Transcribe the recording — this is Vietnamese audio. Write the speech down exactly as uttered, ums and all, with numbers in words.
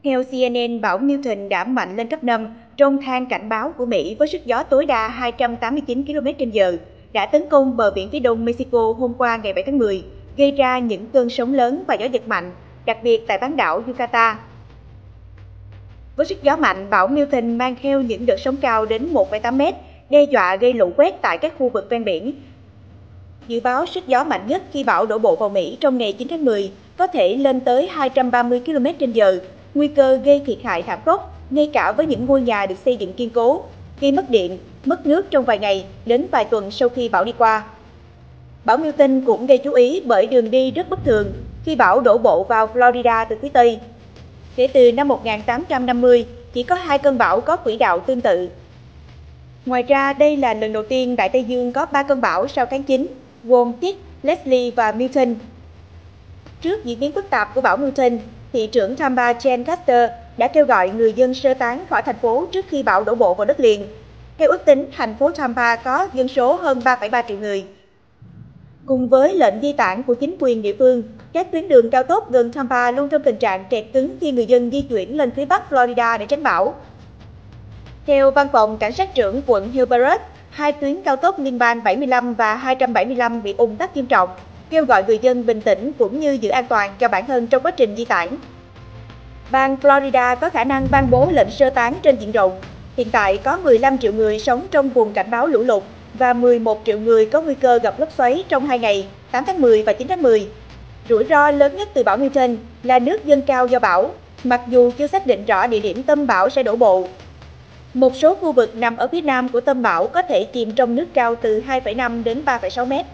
Theo C N N, bão Milton đã mạnh lên cấp năm trong thang cảnh báo của Mỹ với sức gió tối đa hai trăm tám mươi chín ki lô mét trên giờ, đã tấn công bờ biển phía đông Mexico hôm qua ngày bảy tháng mười, gây ra những cơn sóng lớn và gió giật mạnh, đặc biệt tại bán đảo Yucatan. Với sức gió mạnh, bão Milton mang theo những đợt sóng cao đến một phẩy tám mét, đe dọa gây lũ quét tại các khu vực ven biển. Dự báo sức gió mạnh nhất khi bão đổ bộ vào Mỹ trong ngày chín tháng mười có thể lên tới hai trăm ba mươi ki lô mét trên giờ, nguy cơ gây thiệt hại thảm khốc, ngay cả với những ngôi nhà được xây dựng kiên cố, gây mất điện, mất nước trong vài ngày đến vài tuần sau khi bão đi qua. Bão Milton cũng gây chú ý bởi đường đi rất bất thường khi bão đổ bộ vào Florida từ phía Tây. Kể từ năm một nghìn tám trăm năm mươi, chỉ có hai cơn bão có quỹ đạo tương tự. Ngoài ra, đây là lần đầu tiên Đại Tây Dương có ba cơn bão sau tháng chín, gồm Tit, Leslie và Milton. Trước diễn biến phức tạp của bão Milton, thị trưởng Tampa Jen Caster đã kêu gọi người dân sơ tán khỏi thành phố trước khi bão đổ bộ vào đất liền. Theo ước tính, thành phố Tampa có dân số hơn ba phẩy ba triệu người. Cùng với lệnh di tản của chính quyền địa phương, các tuyến đường cao tốc gần Tampa luôn trong tình trạng kẹt cứng khi người dân di chuyển lên phía bắc Florida để tránh bão. Theo Văn phòng Cảnh sát trưởng quận Hillsborough, hai tuyến cao tốc liên bang bảy mươi lăm và hai trăm bảy mươi lăm bị ùn tắc nghiêm trọng, kêu gọi người dân bình tĩnh cũng như giữ an toàn cho bản thân trong quá trình di tản. Bang Florida có khả năng ban bố lệnh sơ tán trên diện rộng. Hiện tại có mười lăm triệu người sống trong vùng cảnh báo lũ lụt và mười một triệu người có nguy cơ gặp lốc xoáy trong hai ngày, tám tháng mười và chín tháng mười. Rủi ro lớn nhất từ bão Milton là nước dâng cao do bão, mặc dù chưa xác định rõ địa điểm tâm bão sẽ đổ bộ. Một số khu vực nằm ở phía nam của tâm bão có thể chìm trong nước cao từ hai phẩy năm đến ba phẩy sáu mét.